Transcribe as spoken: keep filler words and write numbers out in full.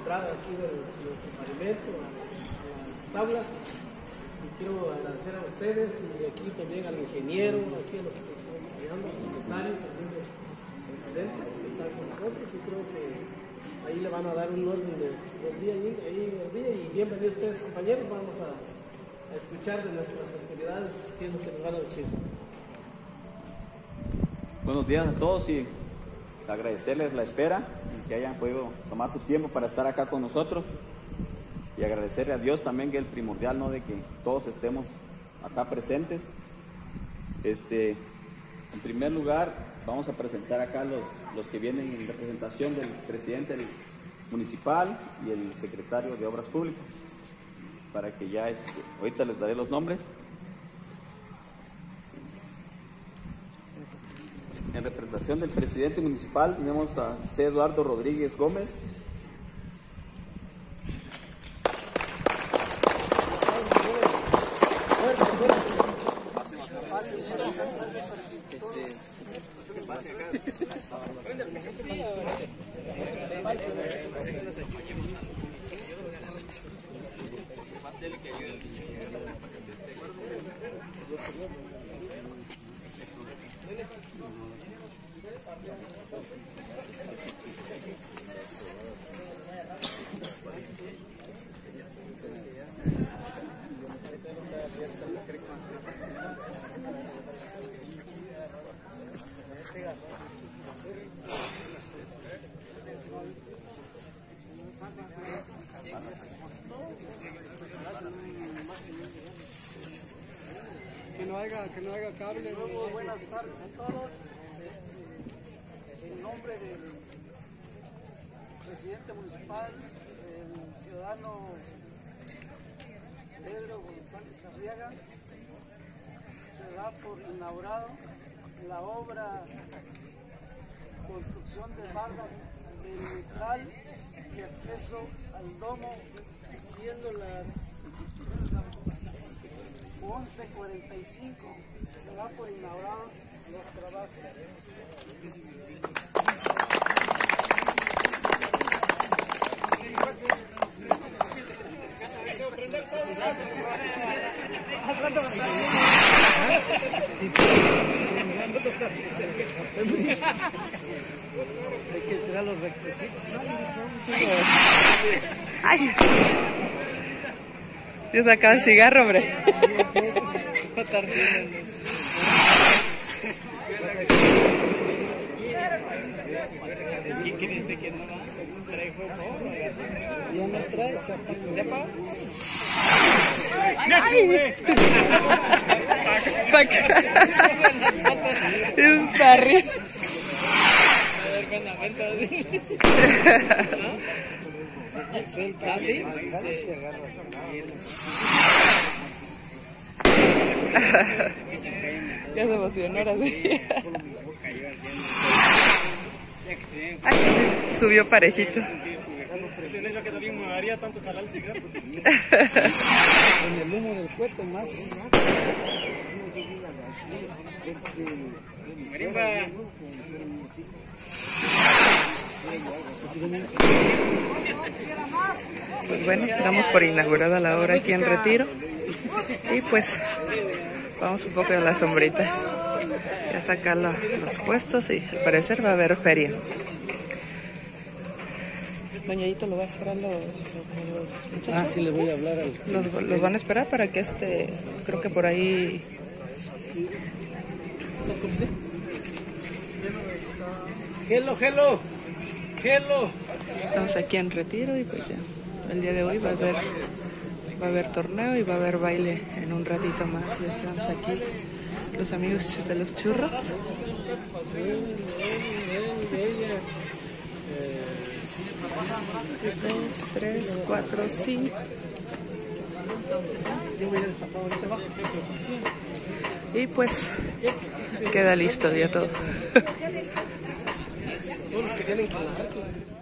entrada aquí de nuestro pavimento, a, a las tablas. Y quiero agradecer a ustedes y aquí también al ingeniero, aquí a los que están apoyando, al secretario, también al presidente que está con nosotros, y creo que ahí le van a dar un orden de, del día, ahí el día, y bienvenidos ustedes, compañeros. Vamos a, a escuchar de nuestras autoridades qué es lo que nos van a decir. Buenos días a todos y agradecerles la espera y que hayan podido tomar su tiempo para estar acá con nosotros, y agradecerle a Dios también, que es el primordial, ¿no?, de que todos estemos acá presentes. Este, en primer lugar, vamos a presentar acá los, los que vienen en representación del presidente del municipal y el secretario de Obras Públicas, para que ya, este, ahorita les daré los nombres. En representación del presidente municipal tenemos a C. Eduardo Rodríguez Gómez. Que no haga, que no haga cable. Muy buenas tardes a todos. En nombre del presidente municipal, el ciudadano Pedro González Arriaga, se da por inaugurado la obra construcción de barra perimetral y acceso al domo, siendo las once cuarenta y cinco, se da por inaugurados los trabajos. Hay que entregar los requisitos. Ay. Yo sacaba el cigarro, hombre. ¿Quién es de quién no más? ¿Trae juego? Ya no trae, se apaga. ¿Se apaga? Es un parry. Suelta, ¿sí? se agarra. Ya se emocionó ahora sí. Ay, subió parejito. Es eso que también me haría tanto jalar el cigarro. Con el humo del cueto más. Pues bueno, damos por inaugurada la obra aquí en Retiro. Y pues vamos un poco a la sombrita. Ya sacar los, los puestos y al parecer va a haber feria. Doñadito lo va a esperar los, los muchachos. Ah, sí, le voy a hablar al... Los, los van a esperar para que este, creo que por ahí... Hello, hello, hello. Estamos aquí en Retiro y pues ya, el día de hoy va a haber, va a haber torneo y va a haber baile en un ratito más. Ya estamos aquí, los amigos de los churros. Dos, tres, cuatro, cinco. Y pues queda listo ya todo. Todos los que tienen que